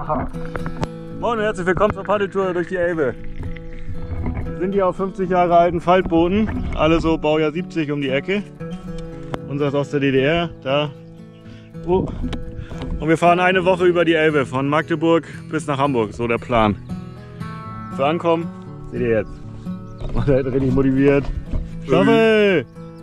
Moin und herzlich willkommen zur Paddeltour durch die Elbe. Wir sind hier auf 50 Jahre alten Faltbooten, alle so Baujahr 70 um die Ecke. Unser ist aus der DDR, da. Oh. Und wir fahren eine Woche über die Elbe, von Magdeburg bis nach Hamburg, so der Plan. Für Ankommen, seht ihr jetzt. Und er ist richtig motiviert. Staffel!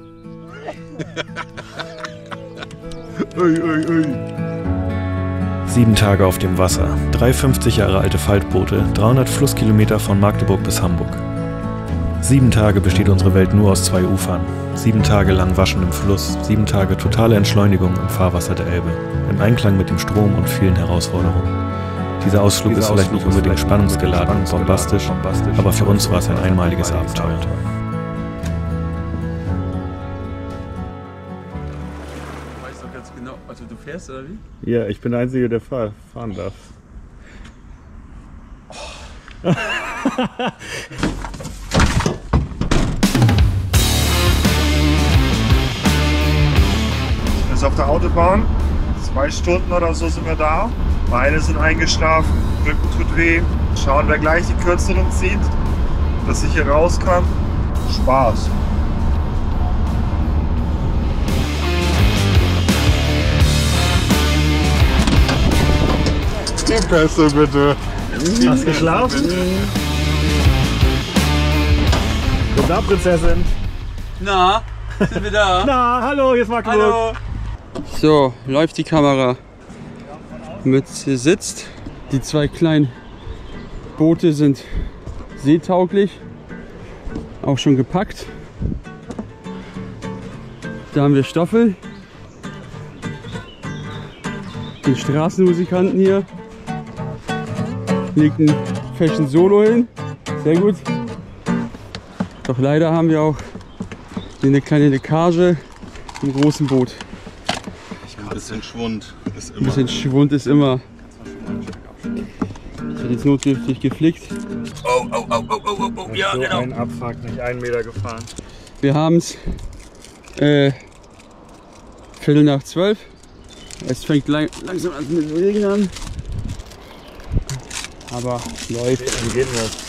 Ui, ui, ui. 7 Tage auf dem Wasser, 3 50 Jahre alte Faltboote, 300 Flusskilometer von Magdeburg bis Hamburg. 7 Tage besteht unsere Welt nur aus 2 Ufern. 7 Tage lang Waschen im Fluss, 7 Tage totale Entschleunigung im Fahrwasser der Elbe, im Einklang mit dem Strom und vielen Herausforderungen. Dieser Ausflug ist vielleicht nicht unbedingt spannungsgeladen und bombastisch, aber für uns war es ein einmaliges Abenteuer. Genau, also du fährst oder wie? Ja, ich bin der Einzige, der fahren darf. Oh. Ist auf der Autobahn, 2 Stunden oder so sind wir da. Beine sind eingeschlafen, Rücken tut weh. Schauen, wer gleich die kürzeren zieht, dass ich hier raus kann. Spaß. Die Pässe bitte. Hast du geschlafen? Guten Abend, Prinzessin. Na, sind wir da? Na, hallo, hier ist Magdeburg. Hallo. So, läuft die Kamera. Mit sitzt. Die 2 kleinen Boote sind seetauglich. Auch schon gepackt. Da haben wir Stoffel. Den Straßenmusikanten hier. Legt ein Fashion Solo hin. Sehr gut. Doch leider haben wir auch eine kleine Leckage im großen Boot. Ein bisschen Schwund ist immer. Ein bisschen Schwund ist immer. Ich habe jetzt notdürftig geflickt. Oh, ja, so genau. ein Abfuck, nicht 1 Meter gefahren. Wir haben es 11:15. Es fängt langsam an mit dem Regen an. Aber läuft. Wie geht denn das?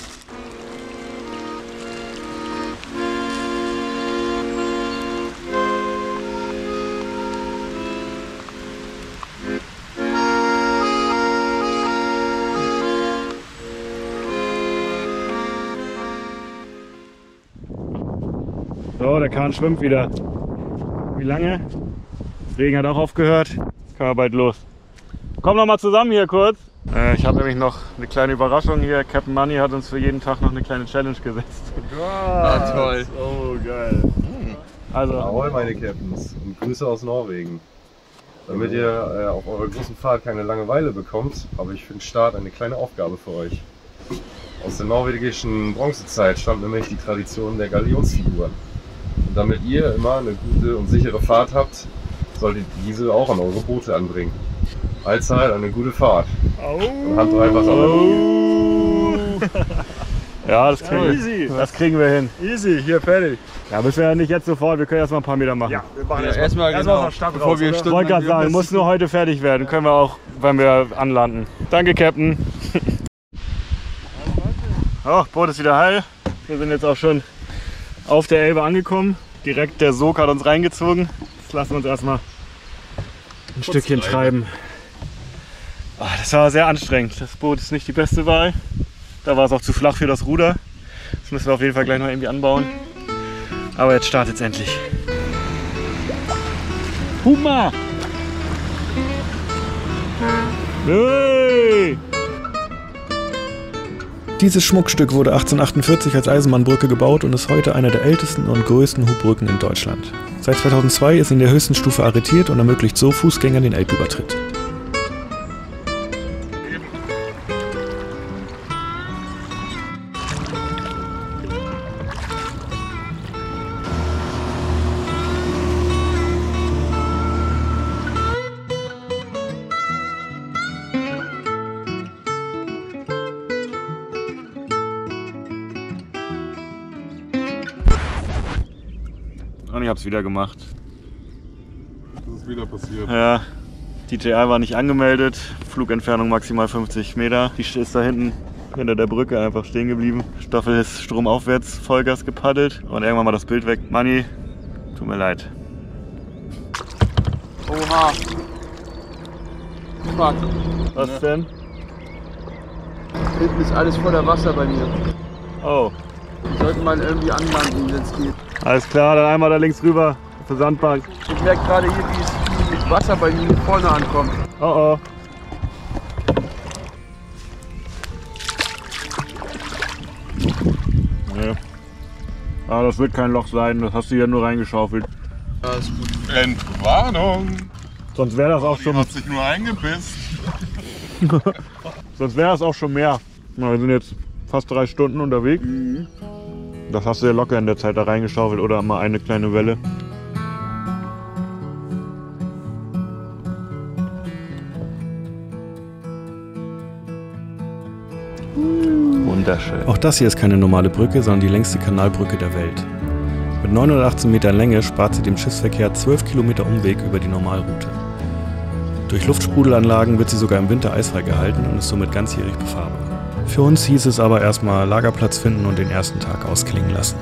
So, der Kahn schwimmt wieder. Wie lange? Regen hat auch aufgehört. Können wir bald los. Komm noch mal zusammen hier kurz. Ich habe nämlich noch eine kleine Überraschung hier. Captain Money hat uns für jeden Tag noch eine kleine Challenge gesetzt. Ah, toll. Oh, geil. Also, Ahoi meine Captains und Grüße aus Norwegen. Damit ihr auf eurer großen Fahrt keine Langeweile bekommt, habe ich für den Start eine kleine Aufgabe für euch. Aus der norwegischen Bronzezeit stammt nämlich die Tradition der Galionsfiguren. Und damit ihr immer eine gute und sichere Fahrt habt, solltet ihr diese auch an eure Boote anbringen. Allzeit eine gute Fahrt. Und Hand einfach ja, das kriegen wir hin. Easy, hier fertig. Ja, müssen wir ja nicht jetzt sofort. Wir können erst mal ein paar Meter machen. Ja, wir machen Erstmal aus der Stadt bevor raus, wir oder? Ich wollte gerade sagen, muss nur heute fertig werden. Können wir auch, wenn wir anlanden. Danke, Captain. Oh, Boot ist wieder heil. Wir sind jetzt auch schon auf der Elbe angekommen. Direkt der Sog hat uns reingezogen. Jetzt lassen wir uns erstmal ein Stückchen treiben. Oh, das war sehr anstrengend. Das Boot ist nicht die beste Wahl. Da war es auch zu flach für das Ruder. Das müssen wir auf jeden Fall gleich noch irgendwie anbauen. Aber jetzt startet es endlich. Huma! Hey! Dieses Schmuckstück wurde 1848 als Eisenbahnbrücke gebaut und ist heute einer der ältesten und größten Hubbrücken in Deutschland. Seit 2002 ist sie in der höchsten Stufe arretiert und ermöglicht so Fußgängern den Elbübertritt. Und ich hab's wieder gemacht. Das ist wieder passiert. Ja, DJI war nicht angemeldet, Flugentfernung maximal 50 Meter. Die ist da hinten hinter der Brücke einfach stehen geblieben. Stoffel ist stromaufwärts Vollgas gepaddelt und irgendwann mal das Bild weg. Manni, tut mir leid. Oha. Fuck. Was denn? Hinten ist alles voller Wasser bei mir. Oh. Wir sollten mal irgendwie anlanden, wenn es geht. Alles klar, dann einmal da links rüber zur Sandbank. Ich merke gerade hier, wie es mit Wasser bei mir vorne ankommt. Oh oh. Nee. Aber das wird kein Loch sein, das hast du ja nur reingeschaufelt. Ja, ist gut. Entwarnung! Sonst wäre das auch schon. Hat sich nur eingepisst. Sonst wäre das auch schon mehr. Na, wir sind jetzt fast 3 Stunden unterwegs. Das hast du ja locker in der Zeit da reingeschaufelt oder mal eine kleine Welle. Wunderschön. Auch das hier ist keine normale Brücke, sondern die längste Kanalbrücke der Welt. Mit 918 Metern Länge spart sie dem Schiffsverkehr 12 Kilometer Umweg über die Normalroute. Durch Luftsprudelanlagen wird sie sogar im Winter eisfrei gehalten und ist somit ganzjährig befahrbar. Für uns hieß es aber erstmal Lagerplatz finden und den ersten Tag ausklingen lassen.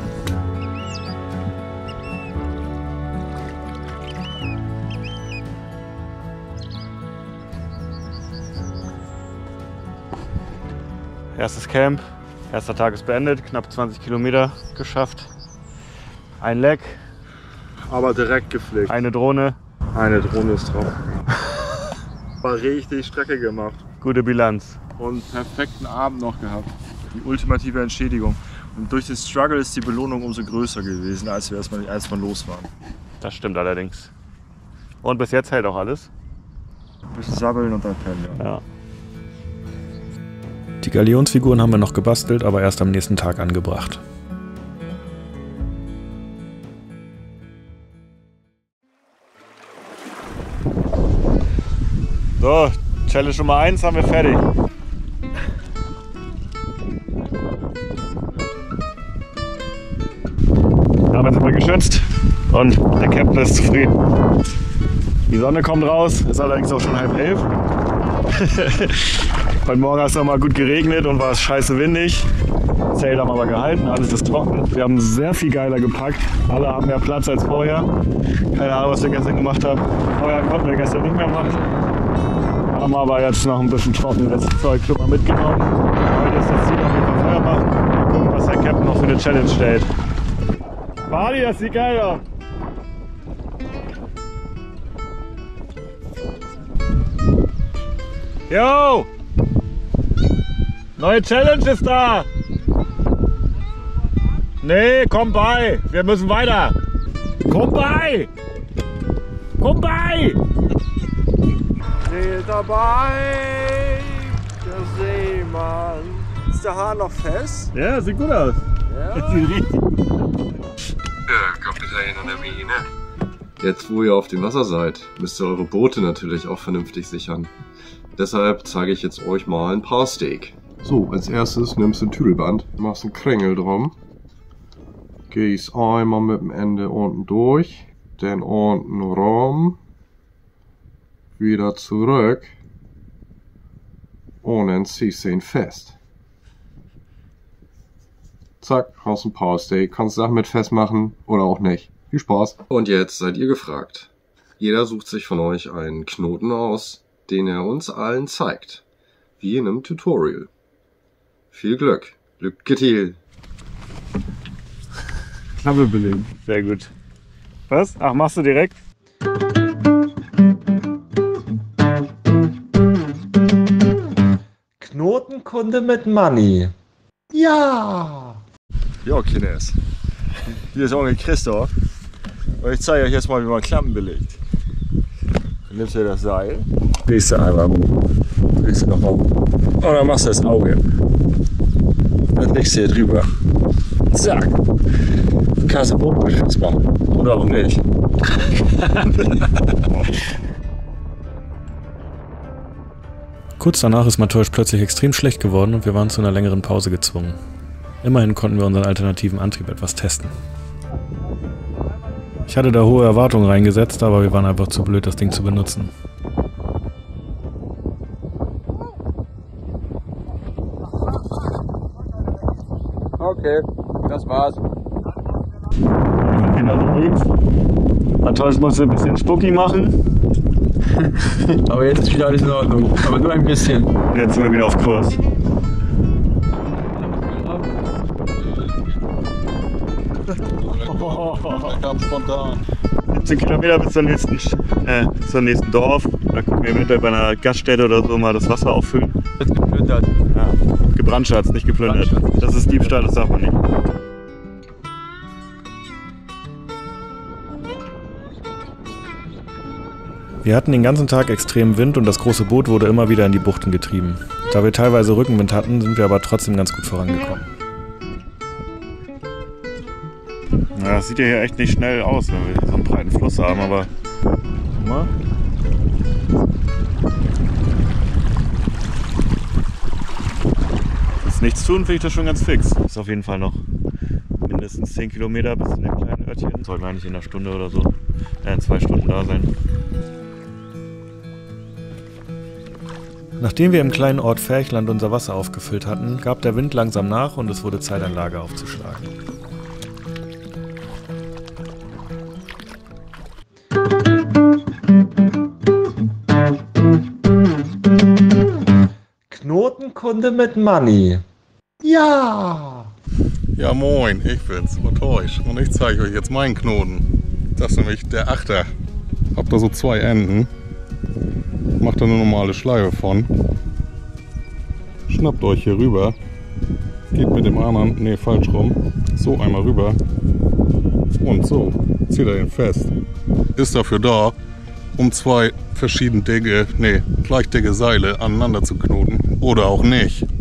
Erstes Camp, erster Tag ist beendet, knapp 20 Kilometer geschafft. Ein Leck, Aber direkt gepflegt. eine Drohne, Eine Drohne ist drauf. War richtig Strecke gemacht. gute Bilanz. Und perfekten Abend noch gehabt. Die ultimative Entschädigung. Und durch den Struggle ist die Belohnung umso größer gewesen, als wir erstmal los waren. Das stimmt allerdings. Und bis jetzt hält auch alles. Ein bisschen sabbeln und dann pennen, ja. Ja. Die Galionsfiguren haben wir noch gebastelt, aber erst am nächsten Tag angebracht. So, Challenge Nummer 1 haben wir fertig. Haben wir jetzt mal geschützt und der Captain ist zufrieden. Die Sonne kommt raus, ist allerdings auch schon 10:30. Heute Morgen hat es noch mal gut geregnet und war es scheiße windig. Zelt haben aber gehalten, alles ist trocken. Wir haben sehr viel geiler gepackt. Alle haben mehr Platz als vorher. Keine Ahnung, was wir gestern gemacht haben. Feuer konnten wir gestern nicht mehr machen. Haben aber jetzt noch ein bisschen trockenes Zeug schon mal mitgenommen. Heute ist das Ziel auf jeden Fall Feuer machen. Mal gucken, was der Captain noch für eine Challenge stellt. Bali, das sieht geil aus. Yo! Neue Challenge ist da! Nee, komm bei! Wir müssen weiter! Komm bei! Komm bei! Seht dabei, der Seemann. Ist der Hahn noch fest? Ja, sieht gut aus. Ja. Das sieht richtig gut aus. Kapitän an der Mine. Jetzt, wo ihr auf dem Wasser seid, müsst ihr eure Boote natürlich auch vernünftig sichern. Deshalb zeige ich jetzt euch mal ein Paarsteak. So, als erstes nimmst du ein Tüdelband, machst einen Kringel drum, gehst einmal mit dem Ende unten durch, dann unten rum, wieder zurück und dann ziehst du ihn fest. Zack, hast ein Paarsteak, kannst Sachen mit festmachen oder auch nicht. Viel Spaß. Und jetzt seid ihr gefragt. Jeder sucht sich von euch einen Knoten aus, den er uns allen zeigt. Wie in einem Tutorial. Viel Glück. Glück getil. Klappe belegen. Sehr gut. Was? Ach, machst du direkt? Knotenkunde mit Manni. Ja! Ja, Kines. Hier ist Onkel Christoph. Und ich zeige euch jetzt mal, wie man Klappen belegt. Dann nimmst du das Seil, drehst du einmal hoch, drehst du nochmal hoch. Und dann machst du das Auge. Dann legst du hier drüber. Zack. Kannst du Bootbeschluss machen. Oder auch nicht. Kurz danach ist Mateusz plötzlich extrem schlecht geworden und wir waren zu einer längeren Pause gezwungen. Immerhin konnten wir unseren alternativen Antrieb etwas testen. Ich hatte da hohe Erwartungen reingesetzt, aber wir waren einfach zu blöd, das Ding zu benutzen. Das war's. Genau, Matthäus musste ein bisschen Spucki machen. Aber jetzt ist wieder alles in Ordnung. Aber nur ein bisschen. Jetzt sind wir wieder auf Kurs. Ganz spontan. 17 Kilometer bis zum nächsten Dorf. Da können wir eventuell bei einer Gaststätte oder so mal das Wasser auffüllen. Wird geplündert. Ja, gebrandschatzt, nicht geplündert. Das ist Diebstahl, das darf man nicht. Wir hatten den ganzen Tag extremen Wind und das große Boot wurde immer wieder in die Buchten getrieben. Da wir teilweise Rückenwind hatten, sind wir aber trotzdem ganz gut vorangekommen. Ja, das sieht ja hier echt nicht schnell aus, wenn wir so einen breiten Fluss haben, aber guck mal. Ist nichts tun, finde ich das schon ganz fix. Ist auf jeden Fall noch mindestens 10 Kilometer bis in den kleinen Örtchen. Sollten wir eigentlich in einer Stunde oder so, in 2 Stunden da sein. Nachdem wir im kleinen Ort Ferchland unser Wasser aufgefüllt hatten, gab der Wind langsam nach und es wurde Zeit, ein Lager aufzuschlagen. Knotenkunde mit Manni. Ja! Ja moin, ich bin's, Matthäus. Und ich zeige euch jetzt meinen Knoten. Das ist nämlich der Achter. Habt da so 2 Enden. Macht da eine normale Schleife von. Schnappt euch hier rüber. Geht mit dem anderen, nee falsch rum. So einmal rüber. Und so. Zieht er ihn fest. Ist dafür da, um 2 verschieden dicke, gleich dicke Seile aneinander zu knoten. Oder auch nicht.